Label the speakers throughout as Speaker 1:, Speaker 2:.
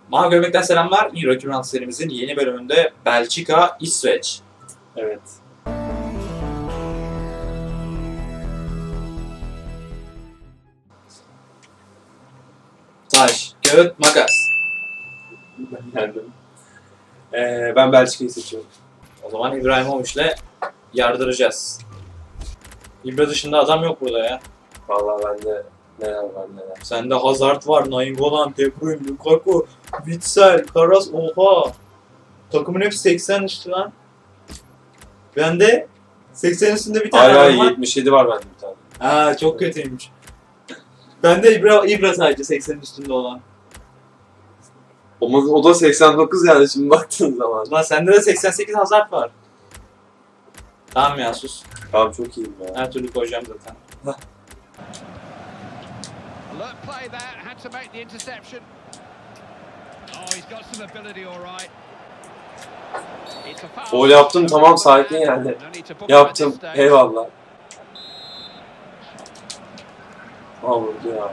Speaker 1: Mavi Göbek'ten selamlar. Euro Kürant serimizin yeni bölümünde Belçika, İsveç.
Speaker 2: Evet.
Speaker 1: Taş, kağıt, makas.
Speaker 2: Ben geldim. Ben Belçika'yı seçiyorum.
Speaker 1: O zaman İbrahimovic'le yardıracağız. İbra dışında adam yok burada ya.
Speaker 2: Vallahi bende neler var neler.
Speaker 1: Sende Hazard var, Nainggolan, De Bruyne, Lukaku, Witsel, Karas, oha. Takımın hepsi 80 üstü lan. Bende 80 üstünde bir tane
Speaker 2: Hala
Speaker 1: adam var.
Speaker 2: 77 var bende bir tane.
Speaker 1: Ha çok kötüymüş. Bende İbra sadece 80 üstünde olan.
Speaker 2: O da 89 yani şimdi baktığın zaman.
Speaker 1: Lan sende de 88 Hazard var. Tamam ya sus.
Speaker 2: Tamam çok iyiyim ya.
Speaker 1: Her türlü koyacağım zaten.
Speaker 3: Alert play there, had to make the interception. Oh, he's got some ability all right. It's a foul.
Speaker 2: Gol yaptım tamam sakin yani. Yaptım eyvallah. Aa vurdu ya.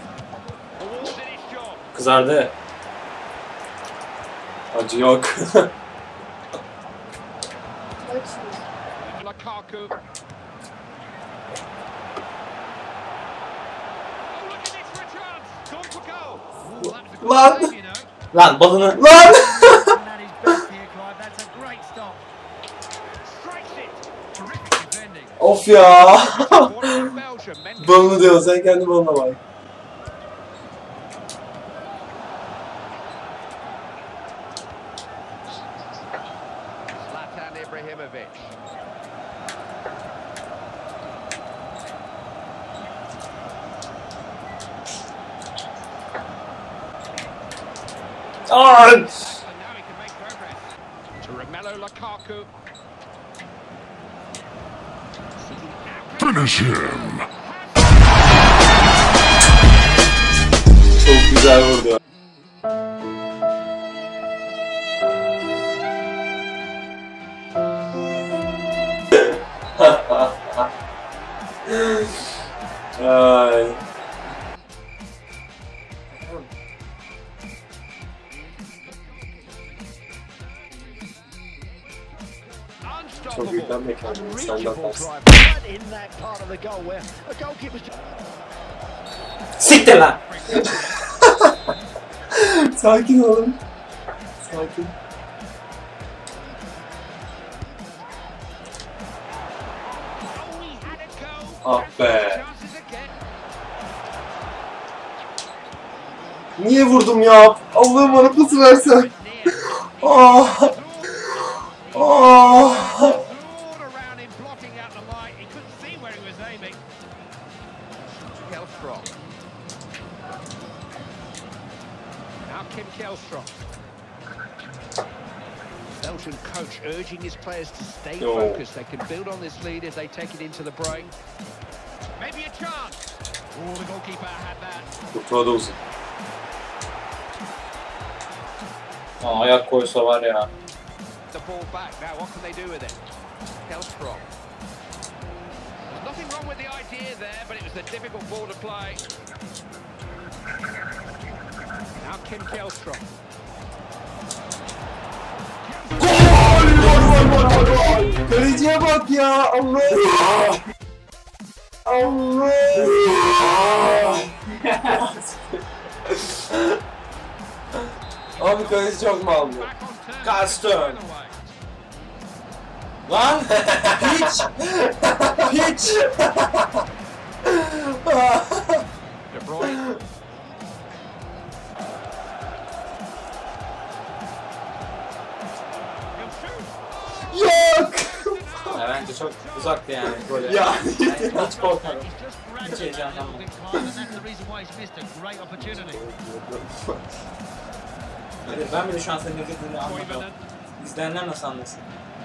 Speaker 1: Kızardı.
Speaker 2: Acı yok.
Speaker 3: Lukaku.
Speaker 2: Lan!
Speaker 1: Lan balını.
Speaker 2: Lan! Of ya! Balını diyorsun sen kendi balına bak.
Speaker 3: Zlatan Ibrahimovic.
Speaker 1: Aa!
Speaker 3: And now he can make progress. To Romelu Lukaku.
Speaker 4: Finish him.
Speaker 2: Çok güzel vurdu. Ay. Çok yüklenme kendini, senden pas.
Speaker 1: Siktir lan.
Speaker 2: Sakin olun. Sakin. Ah be. Niye vurdum ya? Allah'ım bana pası versen. Ah. Ah.
Speaker 3: Kim Kjellstrom. Belgian coach urging his players to stay focused. They can build on this lead if they take it into the break. Maybe a chance. Oh, the goalkeeper had that.
Speaker 2: Kurtuğa da uzun.
Speaker 1: Aa, ayak koysa var ya.
Speaker 3: The ball back. Now what can they do with it? Kjellstrom. There's nothing wrong with the idea there, but it was a difficult ball to play. Now Kim Kjellstrom.
Speaker 2: Kaleciye bak ya. Allah. Allah. Abi kaleci çok mu aldı?
Speaker 1: Castern. Lan hiç. Hiç.
Speaker 3: De Bruyne.
Speaker 2: Yok.
Speaker 1: Ya bence çok uzaktı yani gole.
Speaker 2: Ya.
Speaker 1: Yani hiç korkmadım. Hiç heyecanlanmadım. Ben bile şu an senin ne dediğini anladım. İzleyenler nasıl anlasın?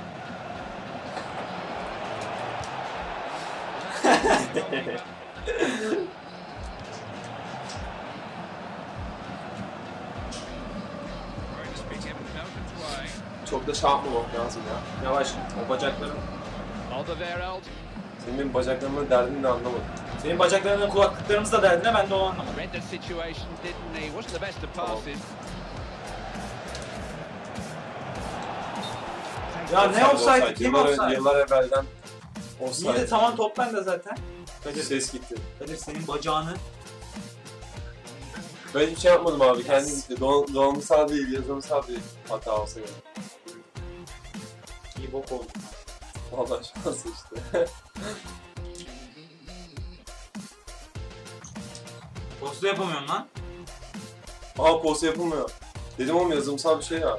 Speaker 2: Çok da şey yapmamak lazım ya.
Speaker 1: Yavaş, o bacakların.
Speaker 3: Alderweireld.
Speaker 2: Senin benim bacaklarımın derdini de anlamadım.
Speaker 1: Senin bacaklarının kulaklıklarımız da derdine, ben de onu anlamadım.
Speaker 3: Read the situation, didn't he? Wasn't the best of passes.
Speaker 1: Ya ne offside? Kim offside?
Speaker 2: Yıllar evvelden
Speaker 1: İyi de
Speaker 2: offside.
Speaker 1: tamam top bende zaten. Kadir,
Speaker 2: Ses gitti.
Speaker 1: Kadir senin bacağını.
Speaker 2: Ben hiçbir şey yapmadım abi. Kendi gitti. Donanımsal değil, yazılımsal bir hata olsa gerek.
Speaker 1: İyi bok oldu.
Speaker 2: Vallahi şansı işte.
Speaker 1: Posta yapamıyorum lan.
Speaker 2: Aa posta yapılmıyor. Dedim oğlum yazılımsal bir şey ya.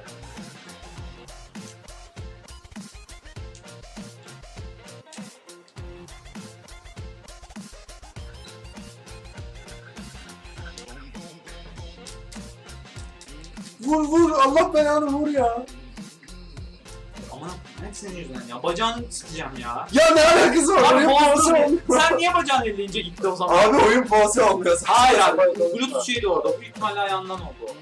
Speaker 2: Vur Allah belanı vur ya.
Speaker 1: Aman hep senin yüzünden ya. Bacağını sıkacağım ya.
Speaker 2: Ya ne alakası var?
Speaker 1: Abi
Speaker 2: Oyun pause
Speaker 1: posta
Speaker 2: olmuyor.
Speaker 1: sen niye bacağını elleyince gitti o zaman?
Speaker 2: Abi oyun pause olmuyor.
Speaker 1: Hayır abi. Bluetooth şeydi orada. Büyük ihtimalle ayağından oldu o.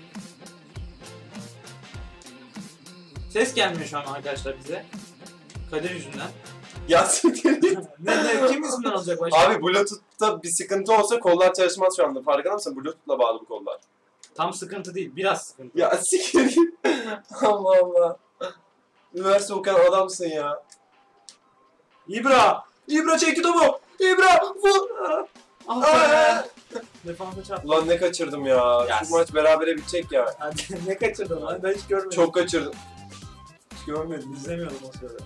Speaker 1: Ses gelmiyor şu an arkadaşlar bize. Kadir yüzünden.
Speaker 2: Ya siktir git.
Speaker 1: Kim yüzünden olacak başka?
Speaker 2: Abi Bluetooth'ta bir sıkıntı olsa kollar çalışmaz şu anda. Farkında mısın? Bluetooth'la bağlı bu kollar.
Speaker 1: Tam sıkıntı değil. Biraz sıkıntı.
Speaker 2: Ya siktir git. Allah Allah. Üniversite okuyan adamsın ya.
Speaker 1: İbra! İbra çekti topu! İbra! Vur! Ah be! Defansa çarptı.
Speaker 2: Ulan ne kaçırdım ya.
Speaker 1: Yes.
Speaker 2: Şu maç berabere bitecek ya.
Speaker 1: Ne kaçırdın lan? Ben hiç görmedim.
Speaker 2: Çok kaçırdım. Hiç görmedim.
Speaker 1: izlemiyordum o sırada.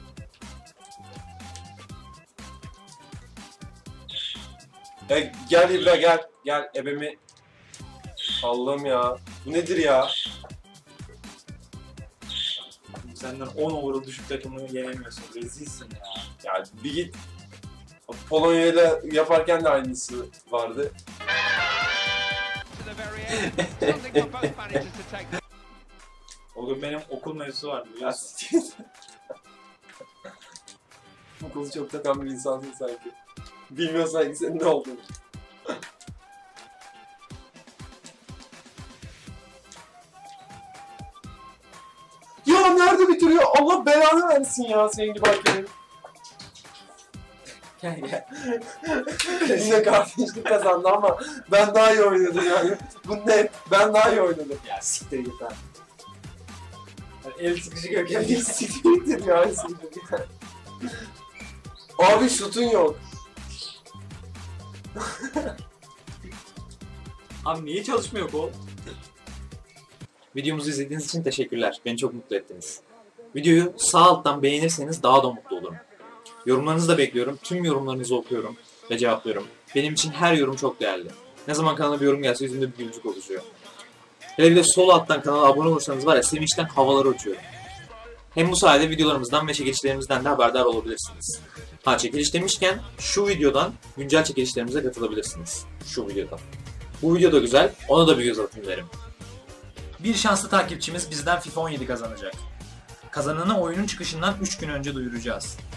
Speaker 2: Ya gel İbra gel. Gel ebemi. Allah'ım ya. Bu nedir ya?
Speaker 1: Senden 10 overall düşük takımını yenemiyorsun. Rezilsin ya.
Speaker 2: Ya bir git. Polonya'yla yaparken de aynısı vardı.
Speaker 3: To the very end. Something for both managers to take.
Speaker 1: O gün benim okul mevzusu vardı
Speaker 2: Ya
Speaker 1: biliyorsun.
Speaker 2: siktir. Bu kızı çok takan bir insansın sanki. Bilmiyor sanki senin ne olduğunu. Ya nerede bitiriyor? Allah belanı versin ya senin gibi hakemin.
Speaker 1: Gel gel.
Speaker 2: Yine kardeşlik kazandı ama ben daha iyi oynadım yani. Bu net. Ben daha iyi oynadım.
Speaker 1: Ya siktir git lan. El sıkıcı
Speaker 2: Ya
Speaker 1: Gökhan.
Speaker 2: bir siktir ya. Abi şutun yok.
Speaker 1: Abi niye çalışmıyor kol?
Speaker 4: Videomuzu izlediğiniz için teşekkürler. Beni çok mutlu ettiniz. Videoyu sağ alttan beğenirseniz daha da mutlu olurum. Yorumlarınızı da bekliyorum. Tüm yorumlarınızı okuyorum ve cevaplıyorum. Benim için her yorum çok değerli. Ne zaman kanala bir yorum gelse yüzümde bir gülücük oluşuyor. Hele bir de sol alttan kanala abone olursanız var ya sevinçten havalara uçuyorum. Hem bu sayede videolarımızdan ve çekilişlerimizden de haberdar olabilirsiniz. Ha çekiliş demişken şu videodan güncel çekilişlerimize katılabilirsiniz. Şu videodan. Bu video da güzel, ona da bir göz atın derim. Bir şanslı takipçimiz bizden FIFA 17 kazanacak. Kazananı oyunun çıkışından 3 gün önce duyuracağız.